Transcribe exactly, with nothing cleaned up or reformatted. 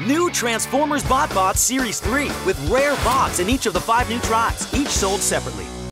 New Transformers BotBots Series three with rare bots in each of the five new tribes, each sold separately.